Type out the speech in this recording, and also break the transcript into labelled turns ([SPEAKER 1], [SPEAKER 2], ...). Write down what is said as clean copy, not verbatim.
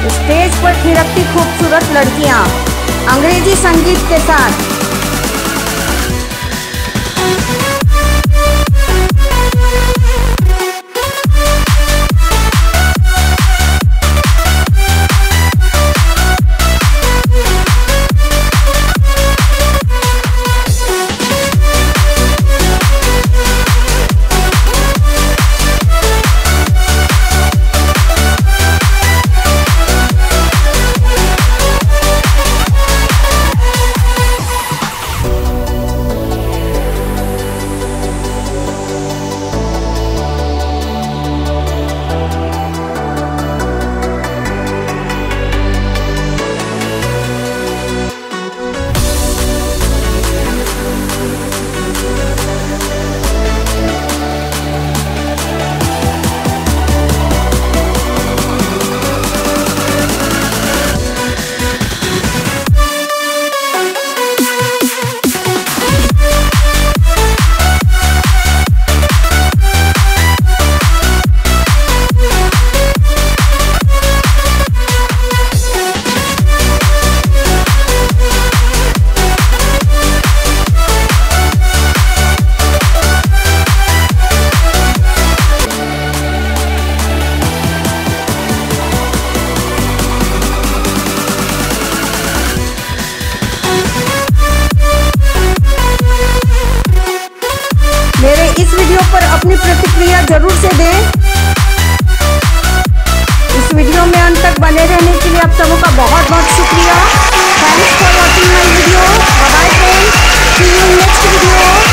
[SPEAKER 1] Stage पर थिरकती खूबसूरत लड़कियां अंग्रेजी संगीत के साथ। मेरे इस वीडियो पर अपनी प्रतिक्रिया जरूर से दें। इस वीडियो में अंत तक बने रहने के लिए आप सबों का बहुत बहुत शुक्रिया। Thanks for watching my video. Bye bye friends, see you in next video.